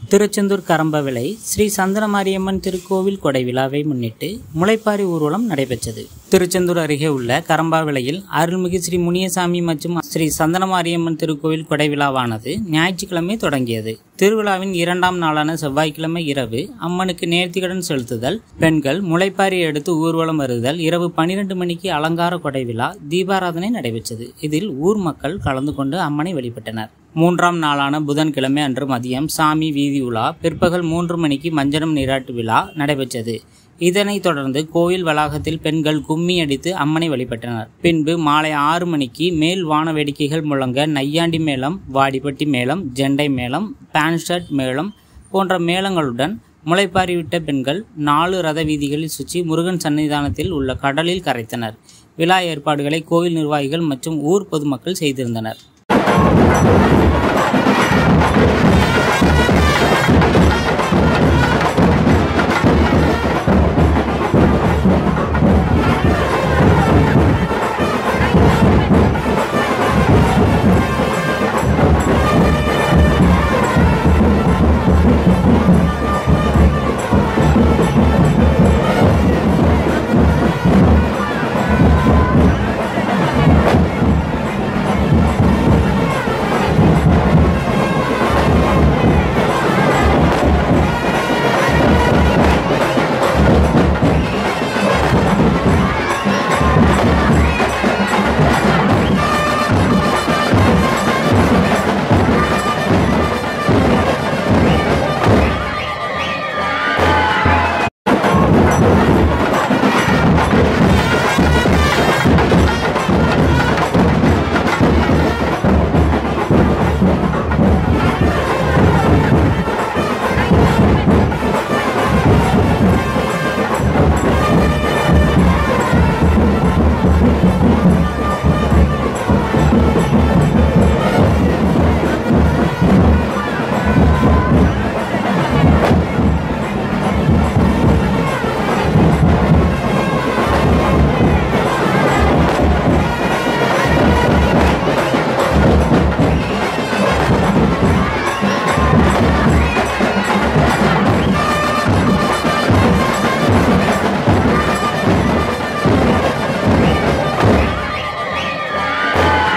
திருச்செந்தூர் கரம்பவிளை ஸ்ரீ சந்தனமாரியம்மன் திருக்கோவில் கொடை விழாவை முன்னிட்டு முளைப்பாரி ஊர்வலம் நடைபெற்றது. திருச்செந்தூர் அருகே உள்ள கரம்பாவிளையில் அருள்மிகு ஸ்ரீ முனியசாமி மற்றும் ஸ்ரீ சந்தனமாரியம்மன் திருக்கோவில் கொடை விழாவானது ஞாயிற்றுக்கிழமை தொடங்கியது. திருவிழாவின் 2ஆம் நாளான செவ்வாய்க்கிழமை இரவு அம்மனுக்கு நேர்த்திக்கடன் செலுத்துதல், பெண்கள் முளைப்பாரி எடுத்து ஊர்வலம் வருதல், இரவு 12 மணிக்கு அலங்கார கொடை விழா, தீபாராதனை நடைபெற்றது. இதில் ஊர் மக்கள் கலந்து கொண்டு அம்மனை வழிபட்டனர். 3ஆம் நாளான புதன்கிழமை அன்று மதியம் சாமி வீதி உலா, பிற்பகல் 3 மணிக்கு மஞ்சனம் நீராட்டு விழா நடைபெற்றது. இதனைத் தொடர்ந்து கோயில் வளாகத்தில் பெண்கள் கும்மி அடித்து அம்மனை வழிபட்டனர். பின்பு மாலை 6 மணிக்கு மேல் வான வேடிக்கைகள் முழங்க நையாண்டி மேளம், வாடிப்பட்டி மேளம், ஜெண்டை மேளம், பேன்ஷர்ட் மேளம் போன்ற மேளங்களுடன் முளைப்பாரி விட்ட பெண்கள் 4 ரத வீதிகளில் சுற்றி முருகன் சன்னிதானத்தில் உள்ள கடலில் கரைத்தனர். விழா ஏற்பாடுகளை கோயில் நிர்வாகிகள் மற்றும் ஊர் பொதுமக்கள் செய்திருந்தனர்.